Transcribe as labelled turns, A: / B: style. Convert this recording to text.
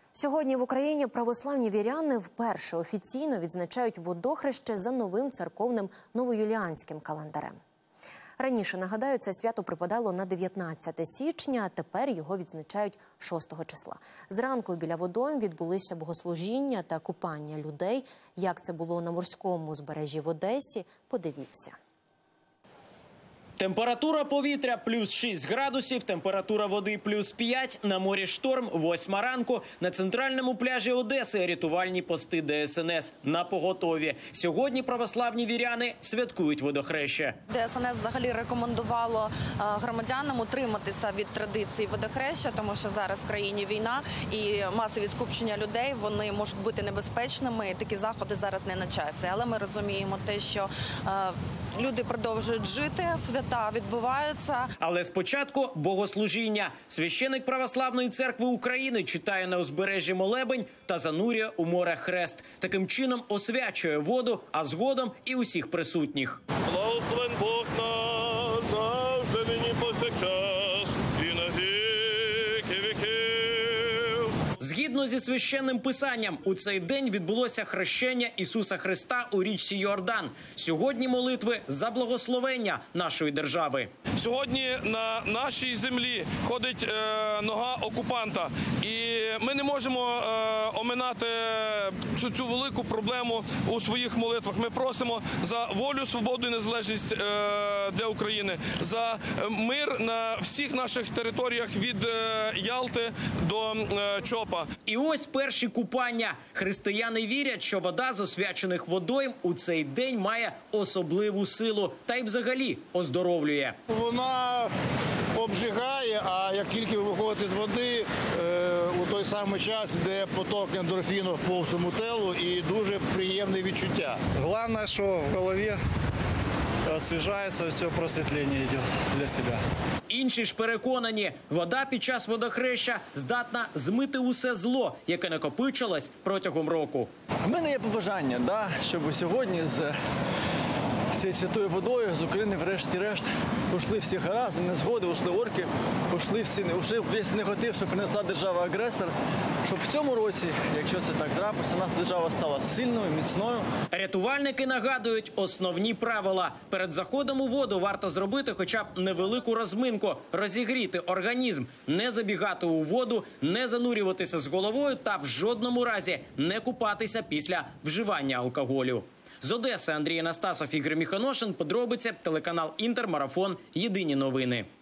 A: Сьогодні в Україні православні віряни вперше офіційно відзначають водохреще за новим церковним новоюліанським календарем. Раніше, нагадаю, це свято припадало на 19 січня, а тепер його відзначають 6 числа. Зранку біля водойм відбулися богослужіння та купання людей. Як це було на морському узбережжі в Одесі, подивіться.
B: Температура повітря – плюс 6 градусів, температура води – плюс 5, на морі шторм, 8 ранку. На центральному пляжі Одеси рятувальні пости ДСНС напоготові. Сьогодні православні віряни святкують водохреща.
C: ДСНС взагалі рекомендувало громадянам утриматися від традицій водохреща, тому що зараз в країні війна і масові скупчення людей, вони можуть бути небезпечними, і такі заходи зараз не на часі. Але ми розуміємо те, що люди продовжують жити, свята відбуваються.
B: Але спочатку богослужіння. Священик Православної церкви України читає на узбережжі молебень та занурює у море хрест. Таким чином освячує воду, а згодом і усіх присутніх.
D: Благословен Бог наш, завжди нині повсякчас і на віки віків.
B: Згідно зі священним писанням, у цей день відбулося хрещення Ісуса Христа у річці Йордан. Сьогодні молитви за благословення нашої держави.
D: Сьогодні на нашій землі ходить нога окупанта. І ми не можемо оминати цю велику проблему у своїх молитвах. Ми просимо за волю, свободу і незалежність для України, за мир на всіх наших територіях від Ялти до Чопа.
B: І ось перші купання. Християни вірять, що вода з освячених водойм у цей день має особливу силу та й взагалі оздоровлює.
E: Вона обжигає, а як тільки ви виходите з води, у той самий час йде поток ендорфінів по всьому тілу і дуже приємне відчуття.
F: Головне, що в голові освіжається, все просвітлення йде для себе.
B: Інші ж переконані, вода під час водохреща здатна змити усе зло, яке накопичилось протягом року.
G: У мене є побажання, щоб сьогодні з цією святою водою з України врешті-решт ушли всі гаразди, незгоди, ушли орки, ушли весь негатив, що принесла держава-агресор, щоб в цьому році, якщо це так трапиться, наша держава стала сильною, міцною.
B: Рятувальники нагадують основні правила. Перед заходом у воду варто зробити хоча б невелику розминку, розігріти організм, не забігати у воду, не занурюватися з головою та в жодному разі не купатися після вживання алкоголю. З Одеси Андрій Анастасов, Ігор Міхоношин, подробиці, телеканал Інтер, Марафон, Єдині новини.